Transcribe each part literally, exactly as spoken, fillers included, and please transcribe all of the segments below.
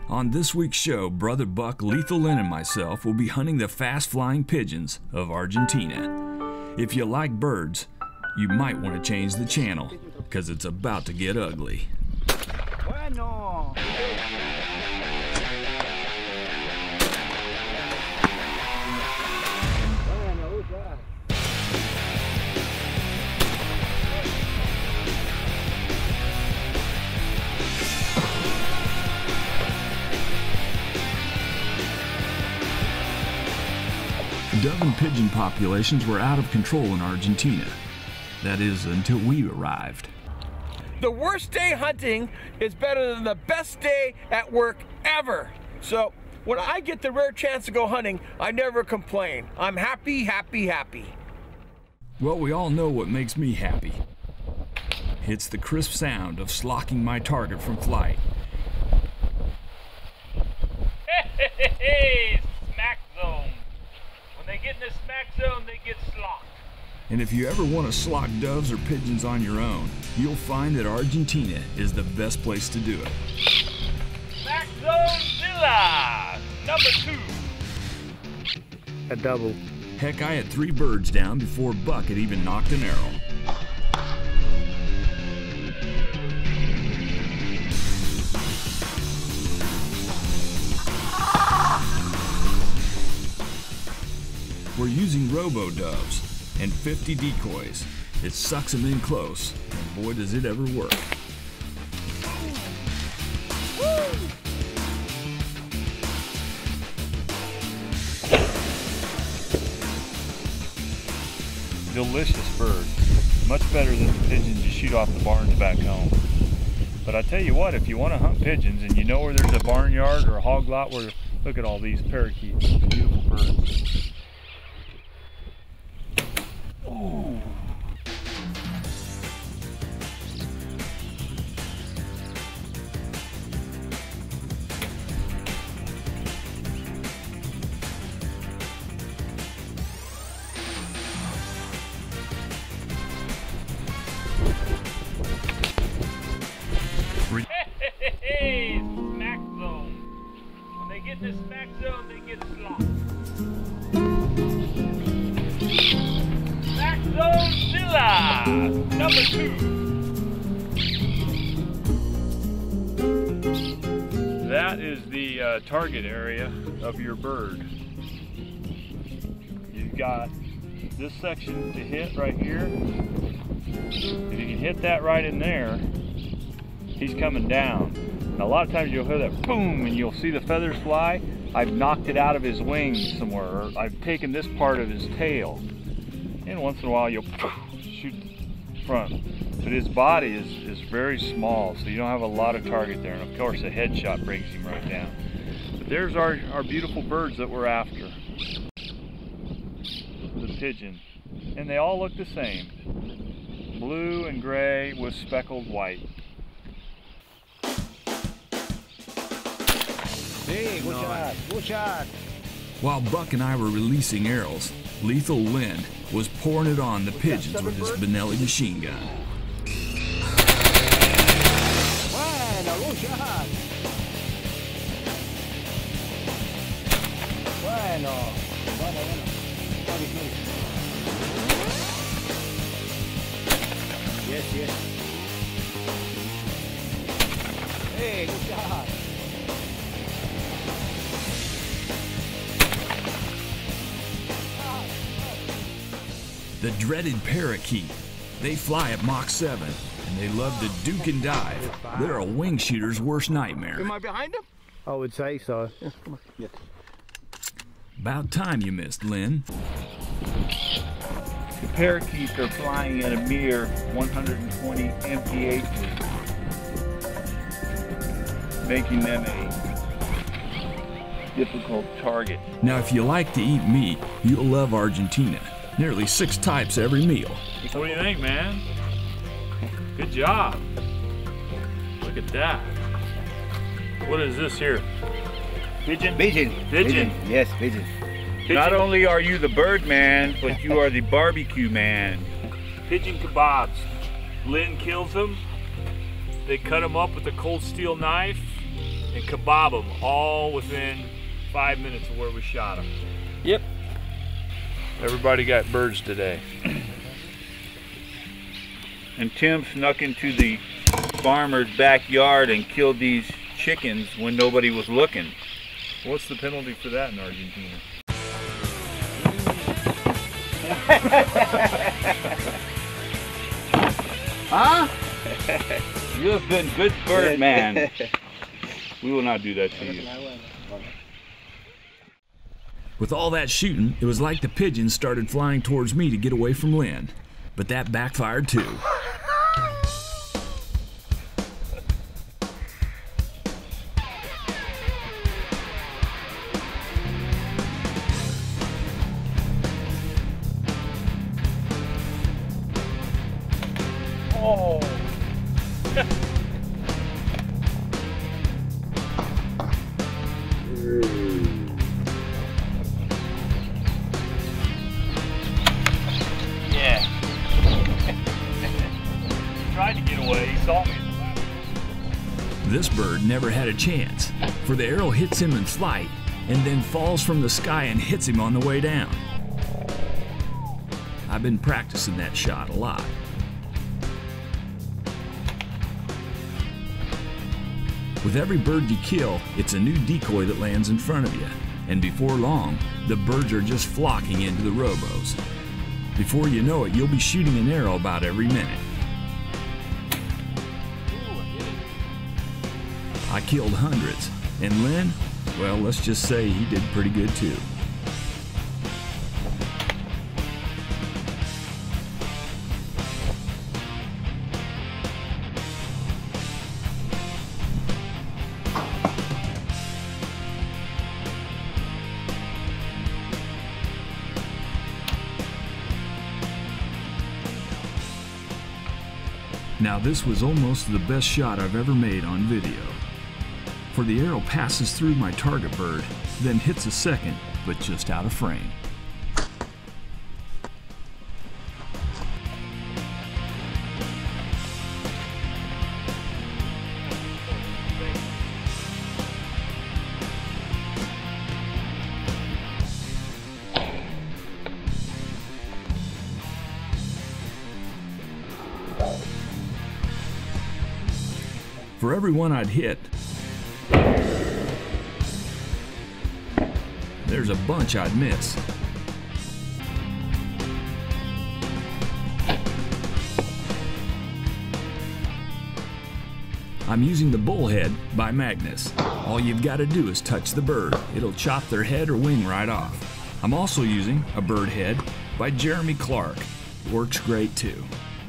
On this week's show, Brother Buck, Lethal Lynn, and myself will be hunting the fast-flying pigeons of Argentina. If you like birds, you might want to change the channel, because it's about to get ugly. Bueno. Dove and pigeon populations were out of control in Argentina. That is, until we arrived. The worst day hunting is better than the best day at work ever. So when I get the rare chance to go hunting, I never complain. I'm happy, happy, happy. Well, we all know what makes me happy. It's the crisp sound of slocking my target from flight. Hey, hey, hey, smack zone. When they get in the smack zone, they get slocked. And if you ever want to slock doves or pigeons on your own, you'll find that Argentina is the best place to do it. Smack zone Zilla, number two. A double. Heck, I had three birds down before Buck had even knocked an arrow. We're using robo-doves and fifty decoys. It sucks them in close, and boy does it ever work. Delicious birds, much better than the pigeons you shoot off the barns back home. But I tell you what, if you want to hunt pigeons and you know where there's a barnyard or a hog lot where, look at all these parakeets, beautiful birds. Ooh. Hey, smack zone. When they get in the smack zone, they get slocked. Smack zone Zilla, number two. That is the uh, target area of your bird. You've got this section to hit right here. If you can hit that right in there, he's coming down. Now, a lot of times you'll hear that boom and you'll see the feathers fly. I've knocked it out of his wings somewhere, or I've taken this part of his tail. And once in a while you'll shoot the front. But his body is, is very small, so you don't have a lot of target there. And of course a headshot brings him right down. But there's our, our beautiful birds that we're after. The pigeon. And they all look the same. Blue and gray with speckled white. Hey, good shot, good shot. While Buck and I were releasing arrows, Lethal Lynn was pouring it on the pigeons with his Benelli machine gun. Bueno, good shot. Bueno, bueno, bueno. Sorry, sorry. Yes, yes. Hey, good shot. The dreaded parakeet. They fly at Mach seven, and they love to duke and dive. They're a wing shooter's worst nightmare. Am I behind him? I would say so. Yeah, come on. Yeah. About time you missed, Lynn. The parakeets are flying at a mere one hundred twenty M P H, making them a difficult target. Now, if you like to eat meat, you'll love Argentina. Nearly six types every meal. What do you think, man? Good job. Look at that. What is this here? Pigeon? Pigeon. Pigeon. Yes, pigeon. Pigeon. Not only are you the bird man, but you are the barbecue man. Pigeon kebabs. Lynn kills them. They cut them up with a cold steel knife. and kebab them all within five minutes of where we shot them. Yep. Everybody got birds today. And Tim snuck into the farmer's backyard and killed these chickens when nobody was looking. What's the penalty for that in Argentina? Huh? You have been good bird man. We will not do that to you. With all that shooting, it was like the pigeons started flying towards me to get away from Lynn. But that backfired too. Oh! Yeah. He tried to get away. He saw me. This bird never had a chance, for the arrow hits him in flight and then falls from the sky and hits him on the way down. I've been practicing that shot a lot. With every bird you kill, it's a new decoy that lands in front of you, and before long, the birds are just flocking into the robos. Before you know it, you'll be shooting an arrow about every minute. I killed hundreds, and Lynn, well, let's just say he did pretty good too. Now this was almost the best shot I've ever made on video. For the arrow passes through my target bird, then hits a second, but just out of frame. For every one I'd hit, there's a bunch I'd miss. I'm using the Bullhead by Magnus. All you've got to do is touch the bird. It'll chop their head or wing right off. I'm also using a Bird Head by Jeremy Clark. Works great too.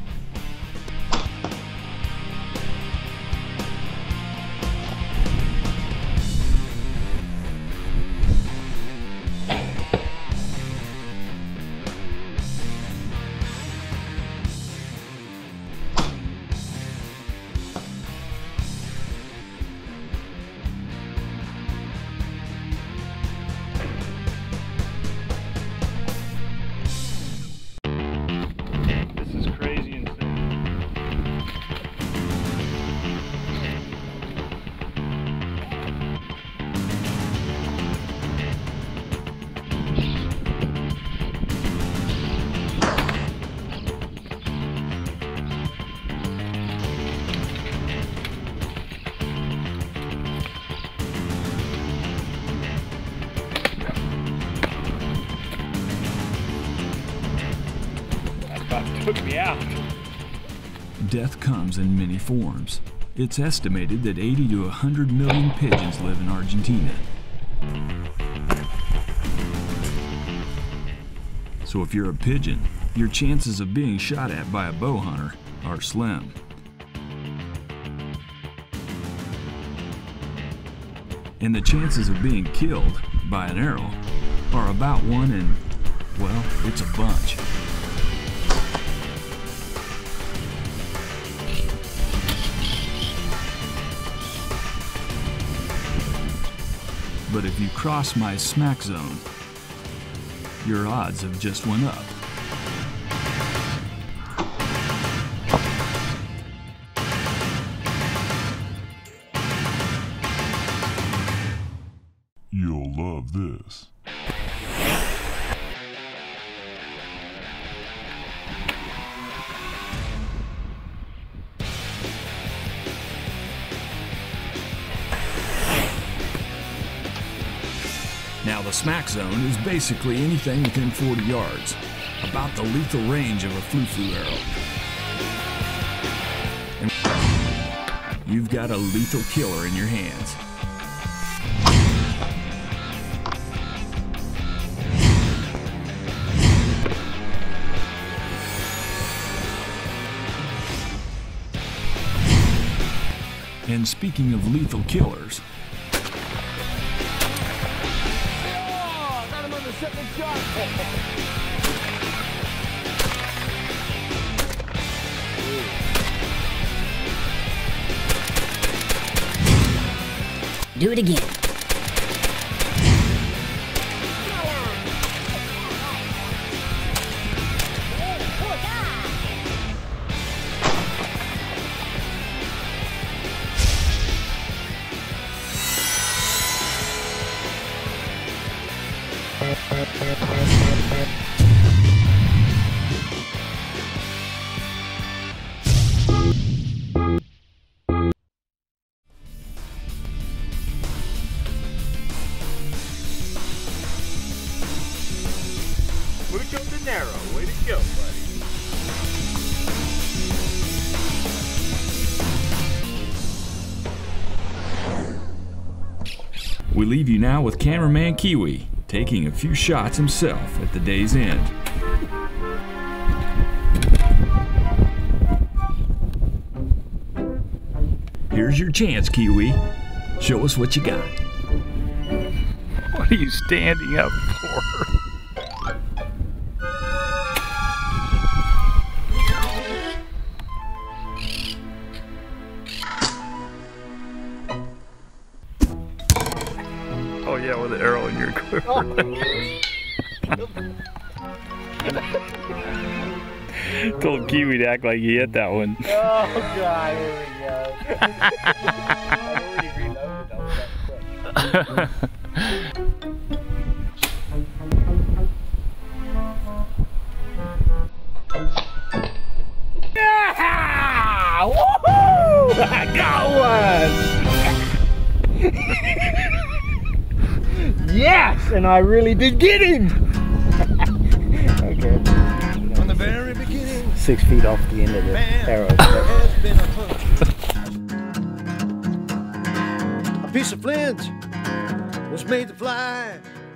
Took me out. Death comes in many forms. It's estimated that eighty to one hundred million pigeons live in Argentina. So if you're a pigeon, your chances of being shot at by a bow hunter are slim. And the chances of being killed by an arrow are about one in, well, it's a bunch. But if you cross my smack zone, your odds have just went up. You'll love this. Now the smack zone is basically anything within forty yards, about the lethal range of a flu-flu arrow. And you've got a lethal killer in your hands. And speaking of lethal killers, Second shot. Do it again. Mucho dinero. Way to go, buddy. we leave you now with cameraman Kiwi, taking a few shots himself at the day's end. Here's your chance, Kiwi. Show us what you got. What are you standing up for? Oh yeah, with the arrow in your quiver. Told Kiwi to act like he hit that one. Oh God, here we go. I already reloaded. I was that quick. Yeah! Woohoo! I got one! Yes! And I really did get him! Okay. From the very beginning. Six feet off the end of the arrow. Has been a hunt. A piece of flint was made to fly.